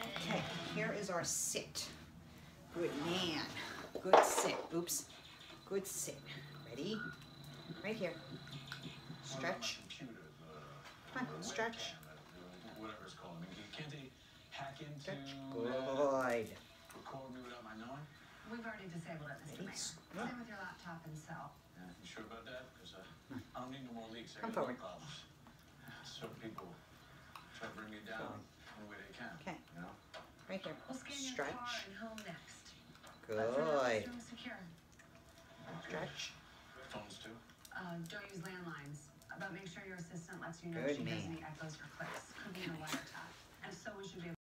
Okay, here is our sit. Good man. Good sit. Oops. Good sit. Ready? Right here. Stretch. Come on, stretch. Whatever it's called. I mean, can't they hack into Stretch. Good. Record me without my knowing? We've already disabled it, Mr. Mayor. Same with your laptop and cell. Yeah, you sure about that? Because I don't need no more leaks. I Come got no forward. problems. So people try to bring me down any way they can. Okay. You know? Right here. We'll scan your Stretch. car and home next. Good. Room secure. Stretch. Phones too? Don't use landlines. But make sure your assistant lets you know Good if she man. has any echoes or clicks. Could be in a wiretap. And someone should be able